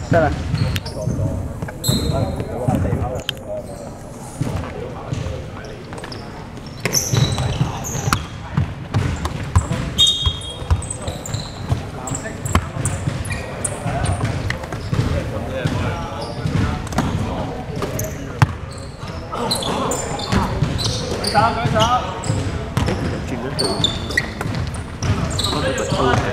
得啦。轉咗隊，我哋個操係。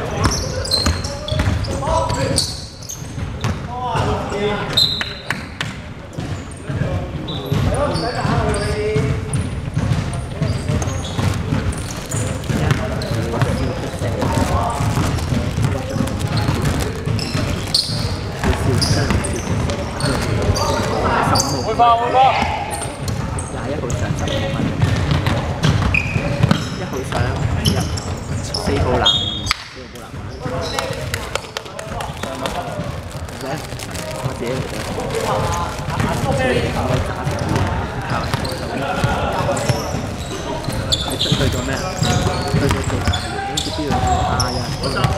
會爆會爆！21號上15分，1號上4號藍，4號藍。咩？我自己嚟嘅。你出去做咩啊？去做大門，好似邊度打呀？1號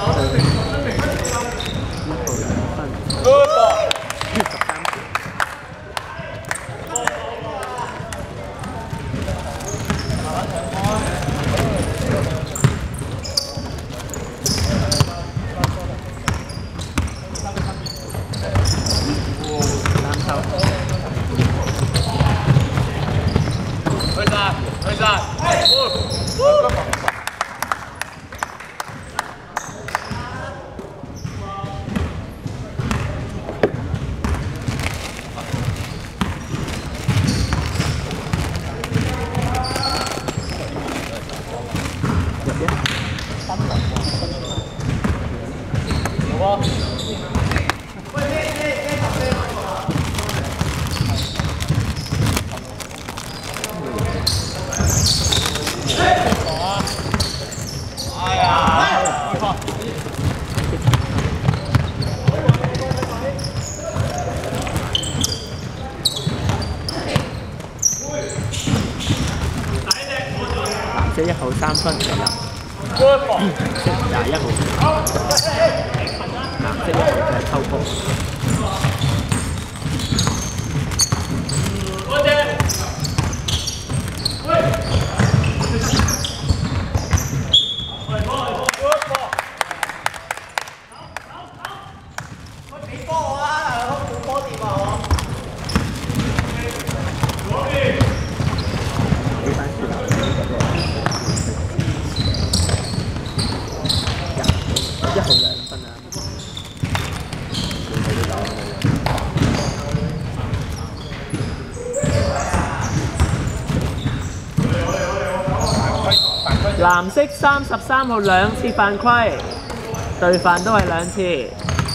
2分。1號3分嚟啦，即21號，藍色1號嘅偷波。1號2分啊！藍色33號2次犯規，對犯都係2次。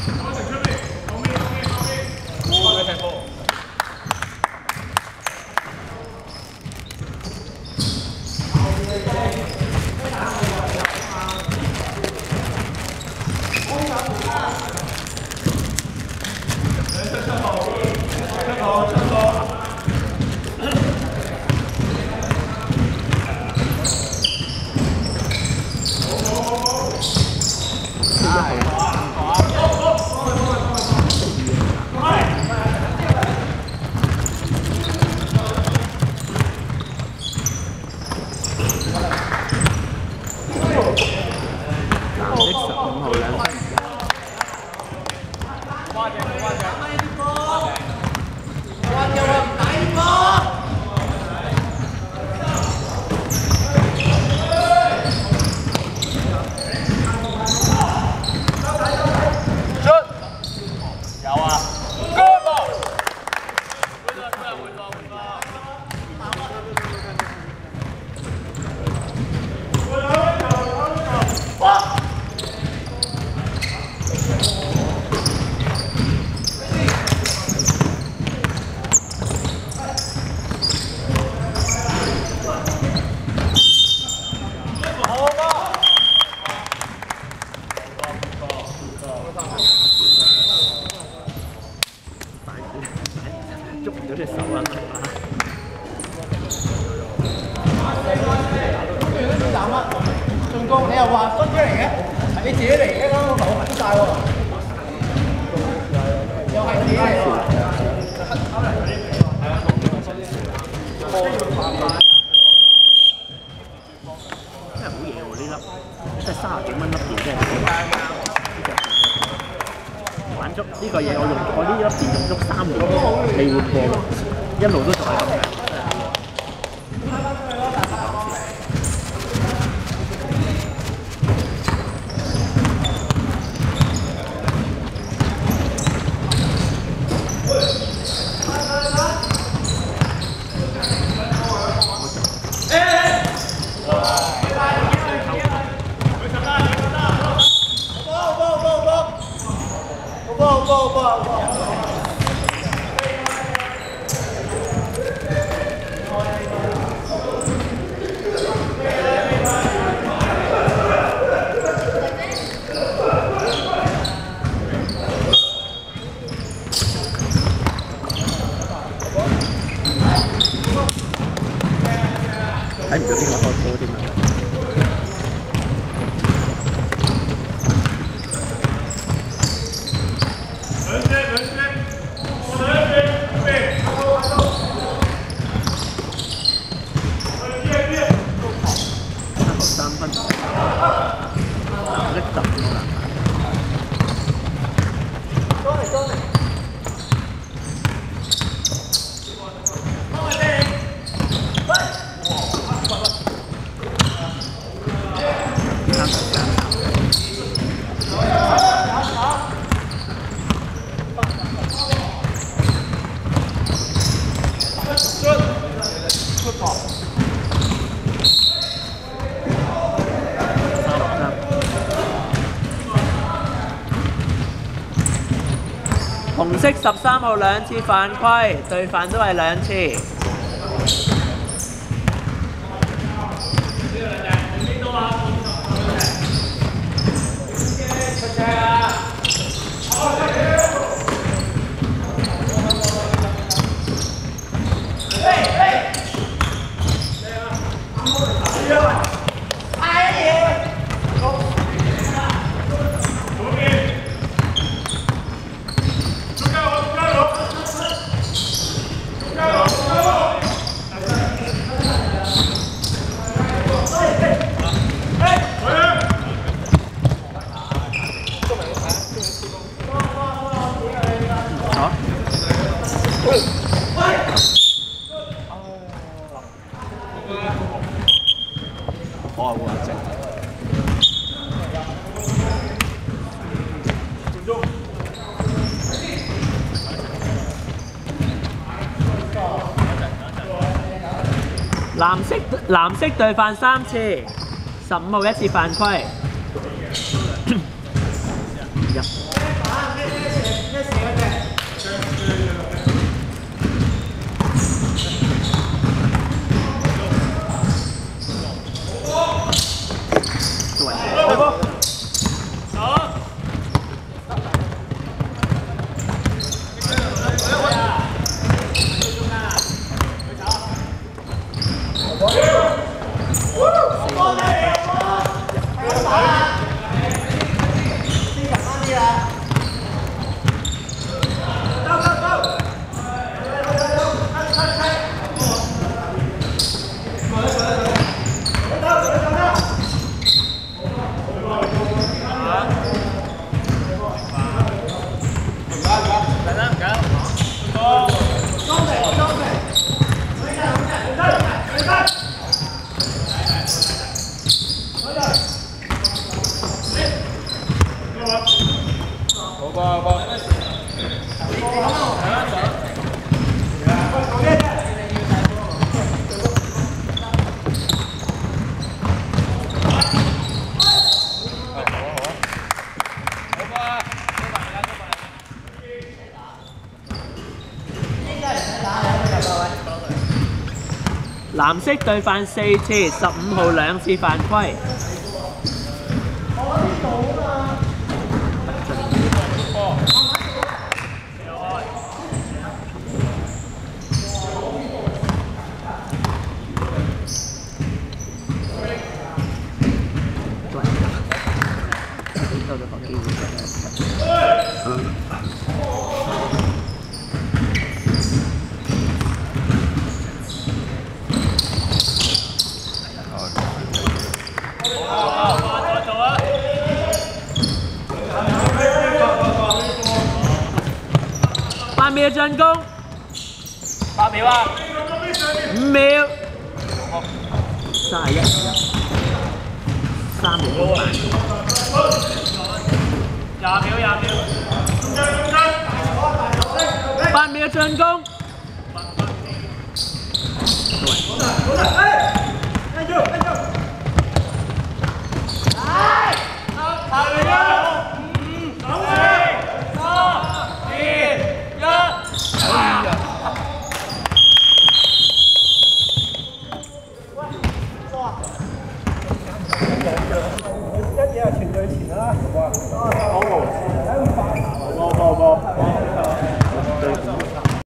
捉唔到隻手啊！進攻你又話分出嚟嘅，係你自己嚟嘅，啱啱頭揾曬喎。 真係好嘢喎！呢粒真係30幾蚊粒電，真係玩足呢個嘢，我呢粒電用足3年未換過，一路都仲係咁嘅。睇唔到邊個開波添啊！3分，拎得紅色13號2次犯規，對犯都係2次。藍色對犯3次，15號1次犯規。藍色對犯4次，15號2次犯規。 滅進攻，8秒啊！5秒，31，3秒20秒，8秒進攻。 Hãy subscribe cho kênh Ghiền Mì Gõ để không bỏ lỡ